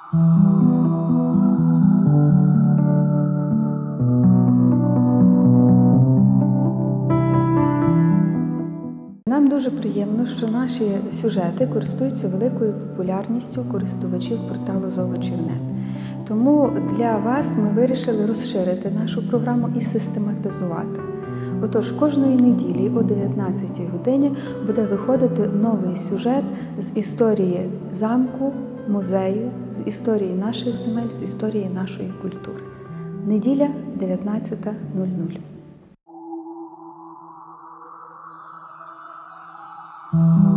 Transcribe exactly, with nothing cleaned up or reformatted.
Нам дуже приємно, що наші сюжети користуються великою популярністю користувачів порталу Золочів точка нет. Тому для вас ми вирішили розширити нашу програму і систематизувати. Отож, кожної неділі о дев'ятнадцятій годині буде виходити новий сюжет з історії замку, музею, з історії наших земель, з історії нашої культури. Неділя, дев'ятнадцята нуль нуль. Thank you.